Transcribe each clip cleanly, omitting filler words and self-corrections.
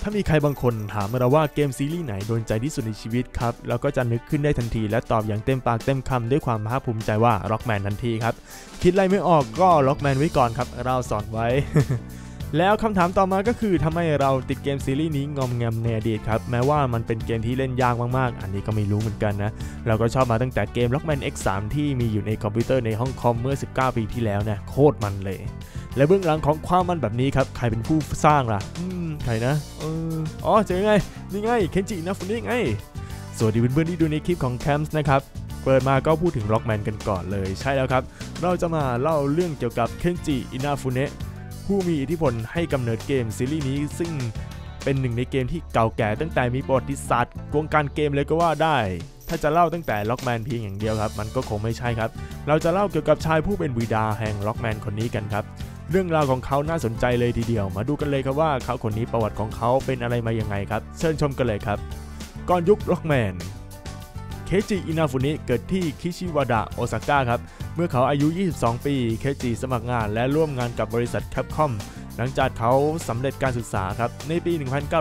ถ้ามีใครบางคนถามเราว่าเกมซีรีส์ไหนโดนใจที่สุดในชีวิตครับเราก็จะนึกขึ้นได้ทันทีและตอบอย่างเต็มปากเต็มคำด้วยความภาคภูมิใจว่า Rockman ทันทีครับคิดอะไรไม่ออกก็ Rockman ไว้ก่อนครับเราสอนไว้ แล้วคำถามต่อมาก็คือทำไมเราติดเกมซีรีส์นี้งอมแงมในอดีตครับแม้ว่ามันเป็นเกมที่เล่นยากมากๆอันนี้ก็ไม่รู้เหมือนกันนะเราก็ชอบมาตั้งแต่เกม Rockman X3 ที่มีอยู่ในคอมพิวเตอร์ในห้องคอมเมื่อ19 ปีที่แล้วนะโคตรมันเลยและเบื้องหลังของความมันแบบนี้ครับใครเป็นผู้สร้างล่ะใครนะเจอไงนี่ไงเคนจิอินาฟุเนะไงสวัสดีเพื่อนๆที่ดูในคลิปของแคมส์นะครับเปิดมาก็พูดถึง Rockman กันก่อนเลยใช่แล้วครับเราจะมาเล่าเรื่องเกี่ยวกับเคนจิอินาฟุเนะผู้มีอิทธิพลให้กำเนิดเกมซีรีส์นี้ซึ่งเป็นหนึ่งในเกมที่เก่าแก่ตั้งแต่มีประวัติศาสตร์วงการเกมเลยก็ว่าได้ถ้าจะเล่าตั้งแต่ Rockman เพียงอย่างเดียวครับมันก็คงไม่ใช่ครับเราจะเล่าเกี่ยวกับชายผู้เป็นบิดาแห่ง Rockman คนนี้กันครับเรื่องราวของเขาน่าสนใจเลยทีเดียวมาดูกันเลยครับว่าเขาคนนี้ประวัติของเขาเป็นอะไรมายังไงครับเชิญชมกันเลยครับก่อนยุค Rockman เคจิอินาฟุเนะเกิดที่คิชิวาดะโอซาก้าครับเมื่อเขาอายุ22 ปีเคจิสมัครงานและร่วมงานกับบริษัทแคปคอมหลังจากเขาสำเร็จการศึกษาครับในปี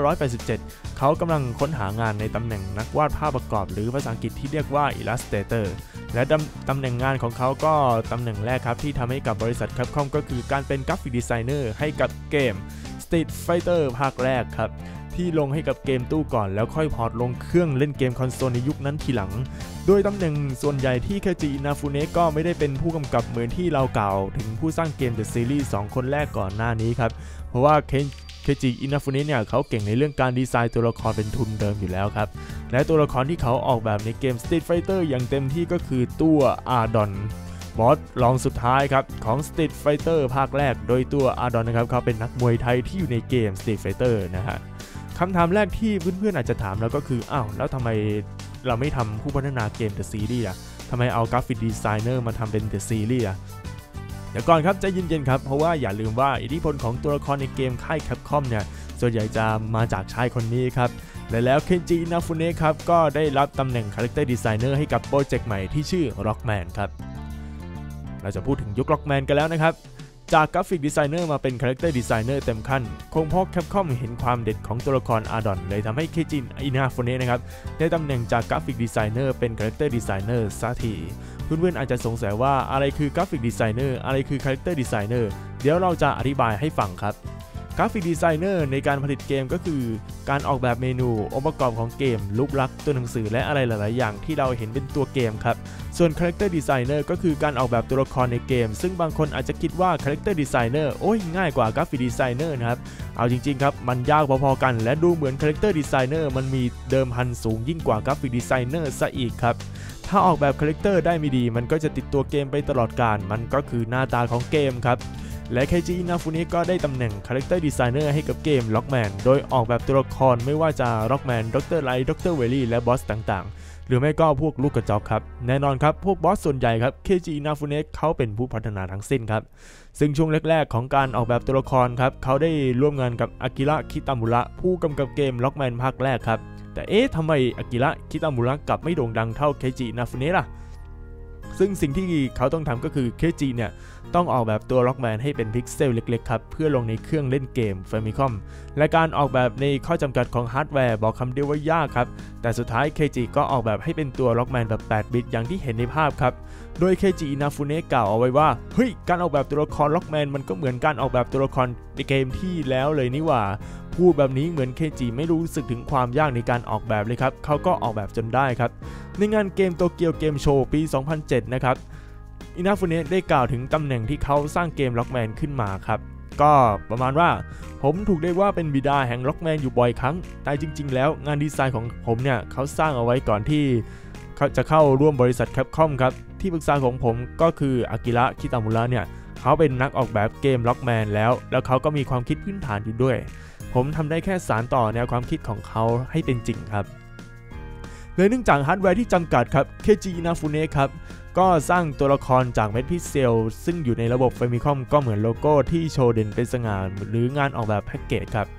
1987 เขากำลังค้นหางานในตำแหน่งนักวาดภาพประกอบหรือภาษาอังกฤษที่เรียกว่า Illustrator และตำแหน่งงานของเขาก็ตำแหน่งแรกครับที่ทำให้กับบริษัทแคปคอมก็คือการเป็นกราฟิกดีไซเนอร์ให้กับเกม Street Fighter ภาคแรกครับที่ลงให้กับเกมตู้ก่อนแล้วค่อยพอร์ตลงเครื่องเล่นเกมคอนโซลในยุคนั้นทีหลังโดยตำแหน่งส่วนใหญ่ที่เคจิอินาฟุเนะก็ไม่ได้เป็นผู้กำกับเหมือนที่เรากล่าวถึงผู้สร้างเกม The Series 2 คนแรกก่อนหน้านี้ครับเพราะว่าเคจิอินาฟุเนะเนี่ยเขาเก่งในเรื่องการดีไซน์ตัวละครเป็นทุนเดิมอยู่แล้วครับและตัวละครที่เขาออกแบบในเกม Street Fighter อย่างเต็มที่ก็คือตัวอาดอนบอสรองสุดท้ายครับของ Street Fighter ภาคแรกโดยตัวอาดอนนะครับเขาเป็นนักมวยไทยที่อยู่ในเกม Street Fighter นะฮะคำถามแรกที่เพื่อนๆอาจจะถามแล้วก็คือแล้วทำไมเราไม่ทำผู้พัฒนาเกม The Series ทำไมเอากราฟิกดีไซเนอร์มาทำเป็น The Series เดี๋ยวก่อนครับใจเย็นๆครับเพราะว่าอย่าลืมว่าอิทธิพลของตัวละครในเกมค่ายแคปคอมเนี่ยส่วนใหญ่จะมาจากชายคนนี้ครับและแล้วเคนจิอินาฟุเนะครับก็ได้รับตำแหน่งคาแรคเตอร์ดีไซเนอร์ให้กับโปรเจกต์ใหม่ที่ชื่อ Rockman ครับเราจะพูดถึงยุค Rockman กันแล้วนะครับจากกราฟิกดีไซเนอร์มาเป็นคาแรคเตอร์ดีไซเนอร์เต็มขั้นคงเพราะแคปคอมเห็นความเด็ดของตัวละครอาดอนเลยทำให้เคจิอินาฟุเนะนะครับได้ตำแหน่งจากกราฟิกดีไซเนอร์เป็นคาแรคเตอร์ดีไซเนอร์ซะทีเพื่อนๆอาจจะสงสัยว่าอะไรคือกราฟิกดีไซเนอร์อะไรคือคาแรคเตอร์ดีไซเนอร์เดี๋ยวเราจะอธิบายให้ฟังครับกราฟิกดีไซเนอร์ในการผลิตเกมก็คือการออกแบบเมนูองค์ประกอบของเกมรูปลักษณ์ตัวหนังสือและอะไรหลายๆอย่างที่เราเห็นเป็นตัวเกมครับส่วน Character Designer ก็คือการออกแบบตัวละครในเกมซึ่งบางคนอาจจะคิดว่า Character Designer ง่ายกว่า Graphic Designer นะครับเอาจริงๆครับมันยากพอๆกันและดูเหมือน Character Designer มันมีเดิมพันสูงยิ่งกว่า Graphic Designer ซะอีกครับถ้าออกแบบ Character ได้ไม่ดีมันก็จะติดตัวเกมไปตลอดกาลมันก็คือหน้าตาของเกมครับและเคจิอินาฟุเนะก็ได้ตำแหน่ง Character Designer ให้กับเกม Rockman โดยออกแบบตัวละครไม่ว่าจะ Rockman ดร. Light ดร. Wily และบอสต่างๆหรือไม่ก็พวกลูกกระจอกครับแน่นอนครับพวกบอสส่วนใหญ่ครับเคจิอินาฟุเนะเขาเป็นผู้พัฒนาทั้งสิ้นครับซึ่งช่วงแรกๆของการออกแบบตัวละครครับเขาได้ร่วมงานกับอากิระคิตามุระผู้กำกับเกม Rockman ภาคแรกครับแต่ทำไมอากิระคิตามุระกลับไม่โด่งดังเท่าเคจิอินาฟุเนะล่ะซึ่งสิ่งที่เขาต้องทำก็คือเคจิเนี่ยต้องออกแบบตัว Rockman ให้เป็นพิกเซลเล็กๆครับเพื่อลงในเครื่องเล่นเกม Famicom และการออกแบบในข้อจำกัดของฮาร์ดแวร์บอกคำเดียวว่ายากครับแต่สุดท้ายเคจิก็ออกแบบให้เป็นตัว Rockman แบบ8 บิตอย่างที่เห็นในภาพครับโดยเคจิอินาฟุเนะกล่าวเอาไว้ว่าการออกแบบตัวละคร Rockman มันก็เหมือนการออกแบบตัวละครในเกมที่แล้วเลยนี่หว่าพูดแบบนี้เหมือนเคจิไม่รู้สึกถึงความยากในการออกแบบเลยครับเขาก็ออกแบบจนได้ครับในงานเกมโตเกียวเกมโชว์ปี 2007 นะครับอินาฟุเนะได้กล่าวถึงตำแหน่งที่เขาสร้างเกม Rockman ขึ้นมาครับก็ประมาณว่าผมถูกเรียกว่าเป็นบิดาแห่ง Rockman อยู่บ่อยครั้งแต่จริงๆแล้วงานดีไซน์ของผมเนี่ยเขาสร้างเอาไว้ก่อนที่เขาจะเข้าร่วมบริษัทแคปคอมครับที่ปรึกษาของผมก็คืออากิระคิตามุระเนี่ยเขาเป็นนักออกแบบเกม Rockman แล้วเขาก็มีความคิดพื้นฐานอยู่ด้วยผมทำได้แค่สานต่อแนวความคิดของเขาให้เป็นจริงครับเลยเนื่องจากฮาร์ดแวร์ที่จำกัดครับเคจิอินาฟุเนะครับก็สร้างตัวละครจากเม็ดพิกเซลซึ่งอยู่ในระบบ Famicom ก็เหมือนโลโก้ที่โชว์เด่นเป็นสง่าหรืองานออกแบบแพ็กเกจครับ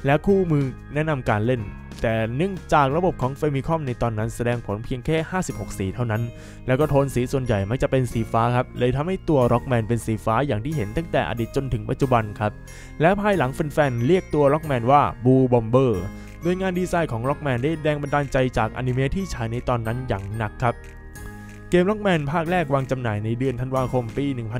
และคู่มือแนะนำการเล่นแต่เนื่องจากระบบของ Famicom ในตอนนั้นแสดงผลเพียงแค่56สีเท่านั้นแล้วก็โทนสีส่วนใหญ่มักจะเป็นสีฟ้าครับเลยทำให้ตัว Rockman เป็นสีฟ้าอย่างที่เห็นตั้งแต่อดีตจนถึงปัจจุบันครับและภายหลังแฟนๆเรียกตัว Rockman ว่า Blue Bomber โดยงานดีไซน์ของ Rockman ได้แรงบันดาลใจจากอนิเมะที่ฉายในตอนนั้นอย่างหนักครับเกม Rockman ภาคแรกวางจำหน่ายในเดือนธันวาคมปี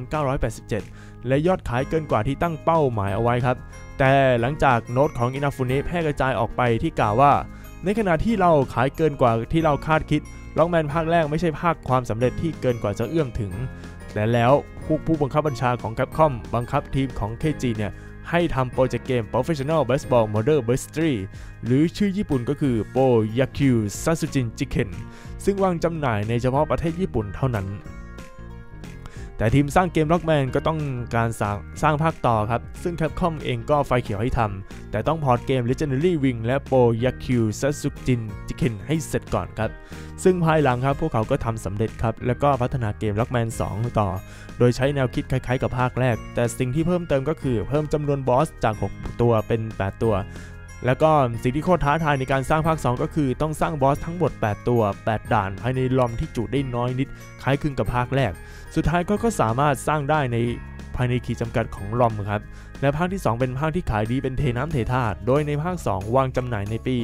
1987 และยอดขายเกินกว่าที่ตั้งเป้าหมายเอาไว้ครับแต่หลังจากโน้ตของ Inafune แพร่กระจายออกไปที่กล่าวว่าในขณะที่เราขายเกินกว่าที่เราคาดคิด Rockman ภาคแรกไม่ใช่ภาคความสำเร็จที่เกินกว่าจะเอื้อมถึงแต่แล้วผู้บังคับบัญชาของ Capcom บังคับทีมของ KG เนี่ยให้ทำโปรเจกต์เกม Professional Baseball Model Bustry หรือชื่อญี่ปุ่นก็คือ Poyaku Satsujin Jiken ซึ่งวางจำหน่ายในเฉพาะประเทศญี่ปุ่นเท่านั้นแต่ทีมสร้างเกม Rockman ก็ต้องการสร้างภาคต่อครับซึ่ง Capcom เองก็ไฟเขียวให้ทำแต่ต้องพอร์ตเกม Legendary Wing และ Poyaku Satsujin Jiken ให้เสร็จก่อนครับซึ่งภายหลังครับพวกเขาก็ทำสำเร็จครับแล้วก็พัฒนาเกม Rockman 2 ต่อโดยใช้แนวคิดคล้ายๆกับภาคแรกแต่สิ่งที่เพิ่มเติมก็คือเพิ่มจำนวนบอสจาก6ตัวเป็น8ตัวแล้วก็สิ่งที่โคตรท้าทายในการสร้างภาค2ก็คือต้องสร้างบอสทั้งหมด8ตัว8ด่านภายในลอมที่จุได้น้อยนิดคล้ายคลึงกับภาคแรกสุดท้ายก็สามารถสร้างได้ในภายในขีดจำกัดของลอมครับและภาคที่2เป็นภาคที่ขายดีเป็นเทน้ำเทท่าโดยในภาค2วางจำหน่ายในปี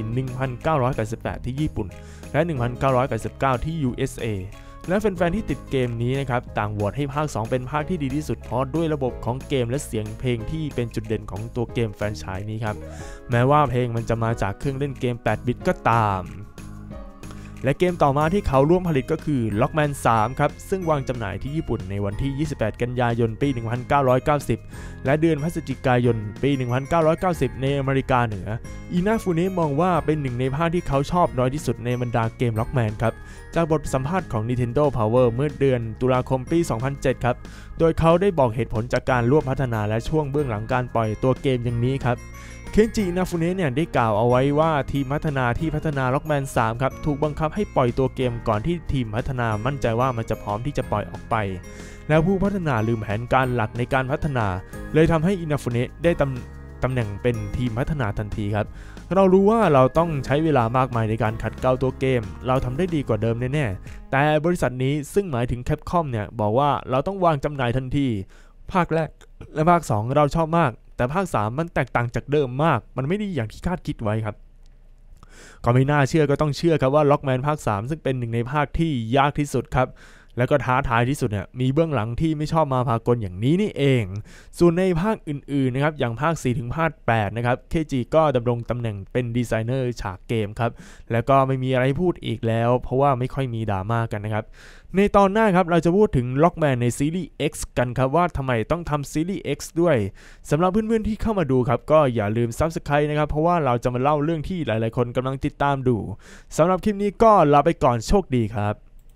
1988 ที่ญี่ปุ่นและ 1989 ที่ USA และแฟนๆที่ติดเกมนี้นะครับต่างโหวตให้ภาค2เป็นภาคที่ดีที่สุดเพราะด้วยระบบของเกมและเสียงเพลงที่เป็นจุดเด่นของตัวเกมแฟรนไชส์นี้ครับแม้ว่าเพลงมันจะมาจากเครื่องเล่นเกม8บิตก็ตามและเกมต่อมาที่เขาร่วมผลิตก็คือ Rockman 3 ครับซึ่งวางจำหน่ายที่ญี่ปุ่นในวันที่ 28 กันยายน ปี 1990 และเดือนพฤศจิกายน ปี 1990 ในอเมริกาเหนืออินาฟูเนะมองว่าเป็นหนึ่งในภาคที่เขาชอบน้อยที่สุดในบรรดาเกม Rockman ครับจากบทสัมภาษณ์ของ Nintendo Power เมื่อเดือนตุลาคมปี 2007 ครับโดยเขาได้บอกเหตุผลจากการร่วมพัฒนาและช่วงเบื้องหลังการปล่อยตัวเกมอย่างนี้ครับเคนจินาฟูเนะเนี่ยได้กล่าวเอาไว้ว่าทีมพัฒนา Rockman 3 ครับถูกบังคับให้ปล่อยตัวเกมก่อนที่ทีมพัฒนามั่นใจว่ามันจะพร้อมที่จะปล่อยออกไปแล้วผู้พัฒนาลืมแผนการหลักในการพัฒนาเลยทำให้อินาฟูเนะได้ตำแหน่งเป็นทีมพัฒนาทันทีครับเรารู้ว่าเราต้องใช้เวลามากมายในการขัดเกลาตัวเกมเราทำได้ดีกว่าเดิมแน่ๆแต่บริษัทนี้ซึ่งหมายถึง Capcom เนี่ยบอกว่าเราต้องวางจำหน่ายทันทีภาคแรกและภาค2เราชอบมากแต่ภาค3มันแตกต่างจากเดิมมากมันไม่ได้อย่างที่คาดคิดไว้ครับก็ไม่น่าเชื่อก็ต้องเชื่อครับว่า Rockman ภาค3ซึ่งเป็นหนึ่งในภาคที่ยากที่สุดครับแล้วก็ท้าทายที่สุดเนี่ยมีเบื้องหลังที่ไม่ชอบมาพากลอย่างนี้นี่เองส่วนในภาคอื่นๆนะครับอย่างภาค4ถึงภาค8นะครับ KG ก็ดำรงตำแหน่งเป็นดีไซเนอร์ฉากเกมครับแล้วก็ไม่มีอะไรพูดอีกแล้วเพราะว่าไม่ค่อยมีดราม่ากันนะครับในตอนหน้าครับเราจะพูดถึง Rockman ในซีรีส์ X กันครับว่าทำไมต้องทำซีรีส์ X ด้วยสำหรับเพื่อนๆที่เข้ามาดูครับก็อย่าลืม Subscribe นะครับเพราะว่าเราจะมาเล่าเรื่องที่หลายๆคนกำลังติดตามดูสำหรับคลิปนี้ก็ลาไปก่อนโชคดีครับ